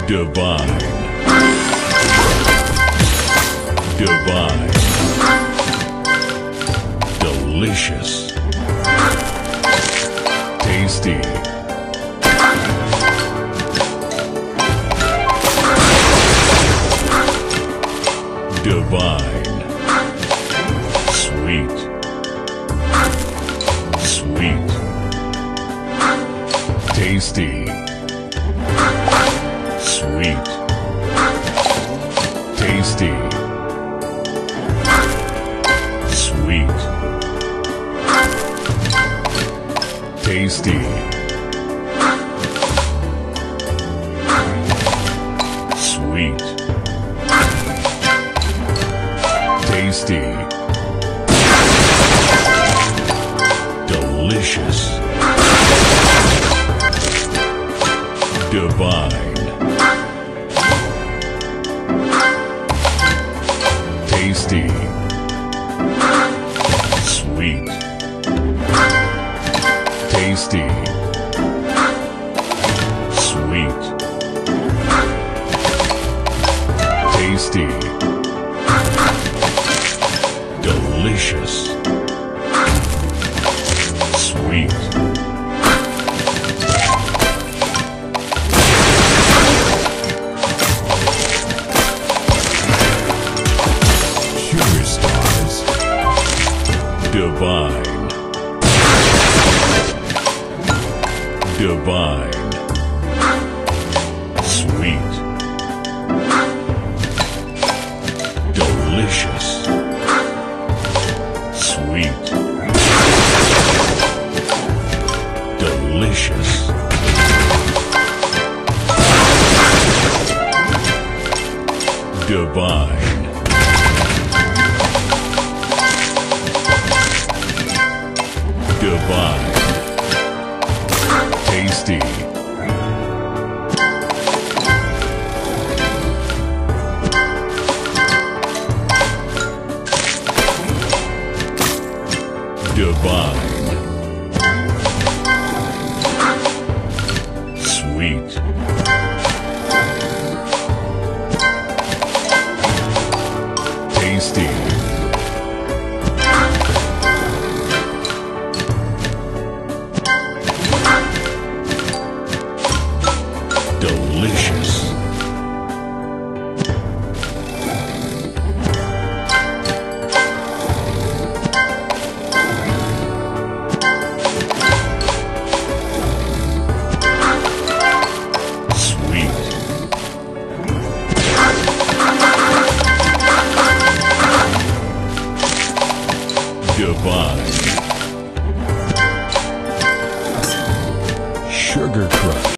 Divine. Divine. Delicious. Tasty. Divine. Sweet. Sweet. Tasty. Sweet. Tasty. Sweet. Tasty. Sweet. Tasty. Delicious. Divine. Tasty. Sweet. Tasty. Sweet. Tasty. Delicious. Sweet. Sugar Stars. Divine. Divine. Sweet. Delicious. Sweet. Delicious. Divine. Divine. Tasty. Divine. Sweet. Tasty. Delicious. Sweet. Divine. Sugar Crush.